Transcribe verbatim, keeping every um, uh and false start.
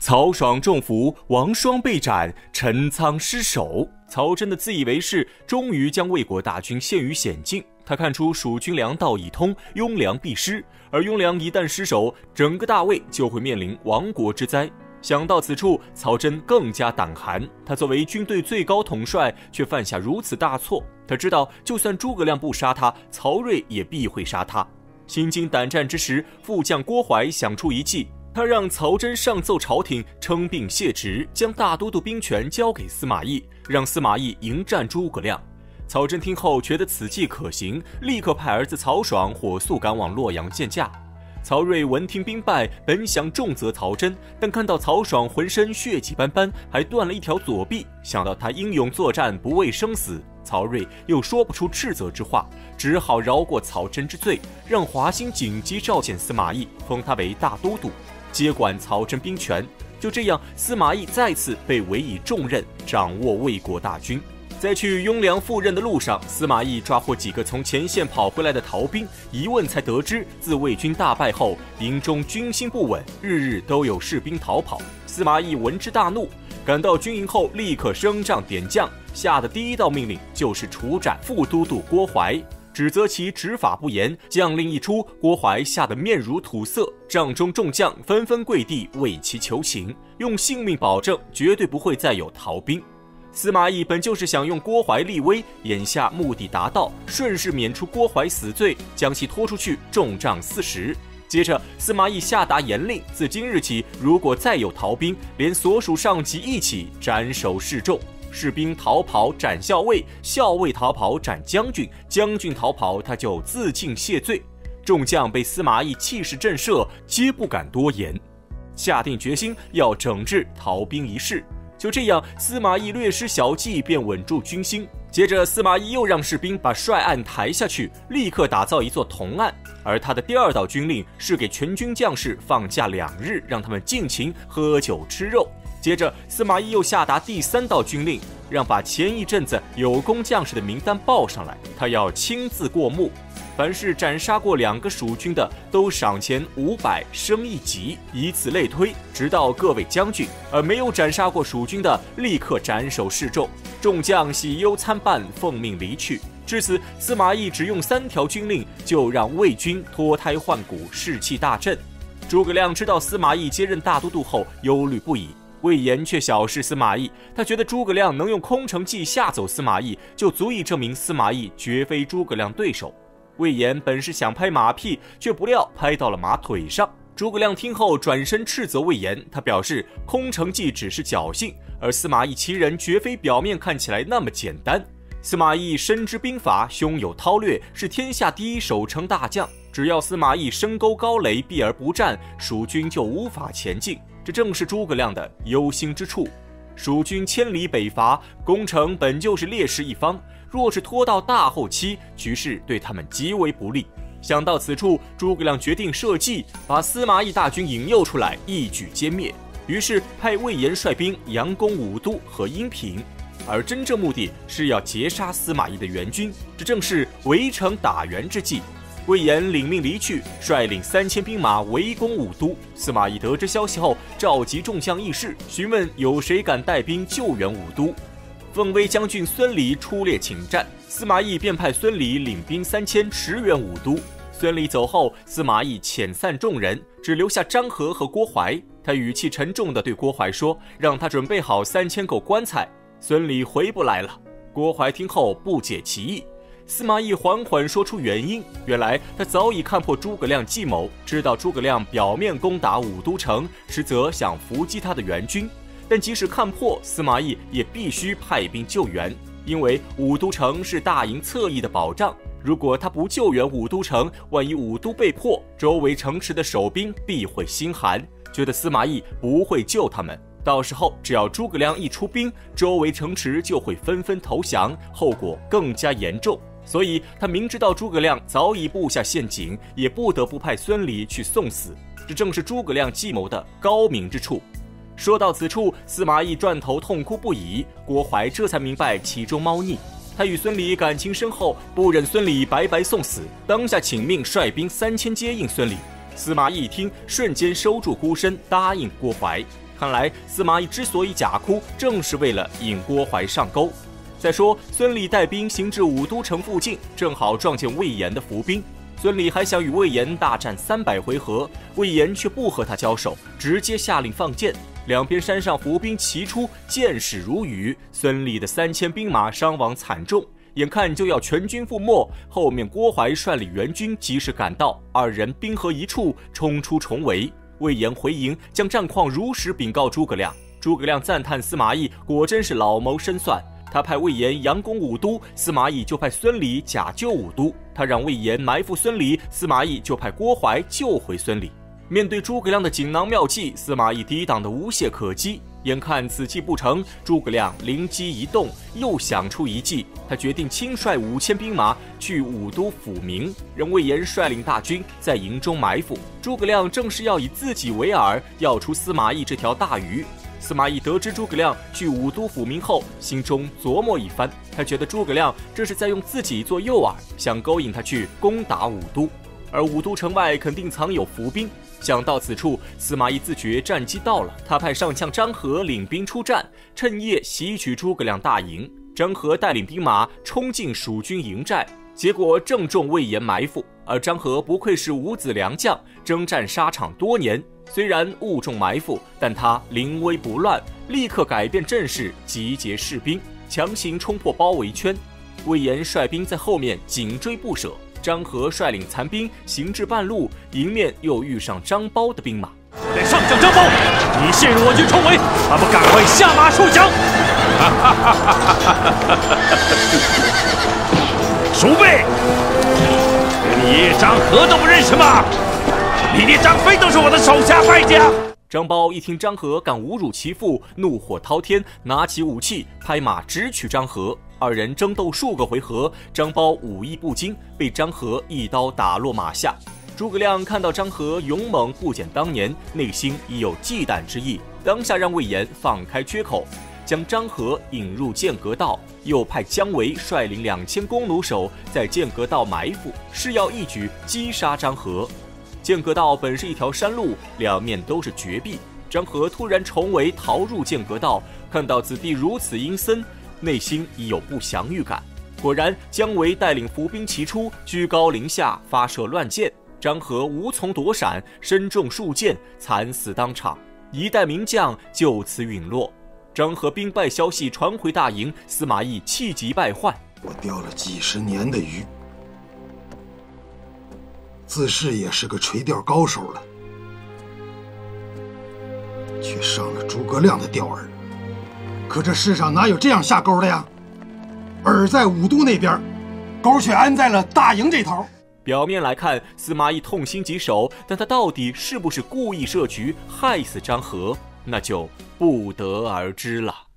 曹爽中伏，王双被斩，陈仓失守。曹真的自以为是，终于将魏国大军陷于险境。他看出蜀军粮道已通，雍凉必失，而雍凉一旦失守，整个大魏就会面临亡国之灾。想到此处，曹真更加胆寒。他作为军队最高统帅，却犯下如此大错。他知道，就算诸葛亮不杀他，曹睿也必会杀他。心惊胆战之时，副将郭淮想出一计。他让曹真上奏朝廷，称病卸职，将大都督兵权交给司马懿，让司马懿迎战诸葛亮。曹真听后觉得此计可行，立刻派儿子曹爽火速赶往洛阳见驾。曹睿闻听兵败，本想重责曹真，但看到曹爽浑身血迹斑斑，还断了一条左臂，想到他英勇作战，不畏生死，曹睿又说不出斥责之话，只好饶过曹真之罪，让华歆紧急召见司马懿，封他为大都督，接管曹真兵权。就这样，司马懿再次被委以重任，掌握魏国大军。在去雍凉赴任的路上，司马懿抓获几个从前线跑回来的逃兵，一问才得知，自魏军大败后，营中军心不稳，日日都有士兵逃跑。司马懿闻之大怒，赶到军营后立刻升帐点将，下的第一道命令就是处斩副都督郭淮，指责其执法不严。将令一出，郭淮吓得面如土色，帐中众将纷纷跪地为其求情，用性命保证绝对不会再有逃兵。司马懿本就是想用郭淮立威，眼下目的达到，顺势免除郭淮死罪，将其拖出去重杖四十。接着，司马懿下达严令，自今日起，如果再有逃兵，连所属上级一起斩首示众。士兵逃跑斩校尉，校尉逃跑斩将军，将军逃跑他就自尽谢罪。众将被司马懿气势震慑，皆不敢多言，下定决心要整治逃兵一事。就这样，司马懿略施小计便稳住军心。接着，司马懿又让士兵把帅案抬下去，立刻打造一座铜案。而他的第二道军令是给全军将士放假两日，让他们尽情喝酒吃肉。接着，司马懿又下达第三道军令，让把前一阵子有功将士的名单报上来，他要亲自过目。凡是斩杀过两个蜀军的，都赏钱五百，升一级，以此类推，直到各位将军；而没有斩杀过蜀军的，立刻斩首示众。众将喜忧参半，奉命离去。至此，司马懿只用三条军令，就让魏军脱胎换骨，士气大振。诸葛亮知道司马懿接任大都督后，忧虑不已。魏延却小视司马懿，他觉得诸葛亮能用空城计吓走司马懿，就足以证明司马懿绝非诸葛亮对手。魏延本是想拍马屁，却不料拍到了马腿上。诸葛亮听后转身斥责魏延，他表示空城计只是侥幸，而司马懿其人绝非表面看起来那么简单。司马懿深知兵法，胸有韬略，是天下第一守城大将。只要司马懿深沟高垒，避而不战，蜀军就无法前进。这正是诸葛亮的忧心之处。蜀军千里北伐，攻城本就是劣势一方，若是拖到大后期，局势对他们极为不利。想到此处，诸葛亮决定设计，把司马懿大军引诱出来，一举歼灭。于是派魏延率兵佯攻武都和阴平，而真正目的是要截杀司马懿的援军，这正是围城打援之计。魏延领命离去，率领三千兵马围攻武都。司马懿得知消息后，召集众将议事，询问有谁敢带兵救援武都。奉威将军孙礼出列请战，司马懿便派孙礼领兵三千驰援武都。孙礼走后，司马懿遣散众人，只留下张合和郭淮。他语气沉重地对郭淮说，让他准备好三千口棺材。孙礼回不来了。郭淮听后不解其意。司马懿缓缓说出原因，原来他早已看破诸葛亮计谋，知道诸葛亮表面攻打武都城，实则想伏击他的援军。但即使看破，司马懿也必须派兵救援，因为武都城是大营侧翼的保障。如果他不救援武都城，万一武都被破，周围城池的守兵必会心寒，觉得司马懿不会救他们。到时候只要诸葛亮一出兵，周围城池就会纷纷投降，后果更加严重。所以他明知道诸葛亮早已布下陷阱，也不得不派孙礼去送死。这正是诸葛亮计谋的高明之处。说到此处，司马懿转头痛哭不已，郭淮这才明白其中猫腻。他与孙礼感情深厚，不忍孙礼白白送死，当下请命率兵三千接应孙礼。司马懿一听，瞬间收住孤身，答应郭淮。 看来司马懿之所以假哭，正是为了引郭淮上钩。再说孙礼带兵行至武都城附近，正好撞见魏延的伏兵。孙礼还想与魏延大战三百回合，魏延却不和他交手，直接下令放箭。两边山上伏兵齐出，箭矢如雨，孙礼的三千兵马伤亡惨重，眼看就要全军覆没。后面郭淮率领援军及时赶到，二人兵合一处，冲出重围。魏延回营，将战况如实禀告诸葛亮。诸葛亮赞叹司马懿果真是老谋深算。他派魏延佯攻武都，司马懿就派孙礼假救武都。他让魏延埋伏孙礼，司马懿就派郭淮救回孙礼。面对诸葛亮的锦囊妙计，司马懿抵挡的无懈可击。眼看此计不成，诸葛亮灵机一动，又想出一计。他决定亲率五千兵马去武都抚明，让魏延率领大军在营中埋伏。诸葛亮正是要以自己为饵，要出司马懿这条大鱼。司马懿得知诸葛亮去武都抚明后，心中琢磨一番，他觉得诸葛亮这是在用自己做诱饵，想勾引他去攻打武都。而武都城外肯定藏有伏兵。想到此处，司马懿自觉战机到了，他派上将张合领兵出战，趁夜袭取诸葛亮大营。张合带领兵马冲进蜀军营寨，结果正中魏延埋伏。而张合不愧是五子良将，征战沙场多年，虽然误中埋伏，但他临危不乱，立刻改变阵势，集结士兵，强行冲破包围圈。魏延率兵在后面紧追不舍，张合率领残兵行至半路，迎面又遇上张苞的兵马。 得上将张苞，你陷入我军重围，还不赶快下马受降！ 鼠辈，你张合都不认识吗？你连张飞都是我的手下败将。 张苞一听张合敢侮辱其父，怒火滔天，拿起武器拍马直取张合。二人争斗数个回合，张苞武艺不精，被张合一刀打落马下。诸葛亮看到张合勇猛不减当年，内心已有忌惮之意，当下让魏延放开缺口，将张合引入剑阁道，又派姜维率领两千弓弩手在剑阁道埋伏，是要一举击杀张合。剑阁道本是一条山路，两面都是绝壁。张合突然重围逃入剑阁道，看到此地如此阴森，内心已有不祥预感。果然，姜维带领伏兵齐出，居高临下发射乱箭，张合无从躲闪，身中数箭，惨死当场。一代名将就此陨落。张合兵败消息传回大营，司马懿气急败坏： 我钓了几十年的鱼，自恃也是个垂钓高手了，却上了诸葛亮的钓饵。可这世上哪有这样下钩的呀？饵在武都那边，钩却安在了大营这头。 表面来看，司马懿痛心疾首，但他到底是不是故意设局害死张合，那就不得而知了。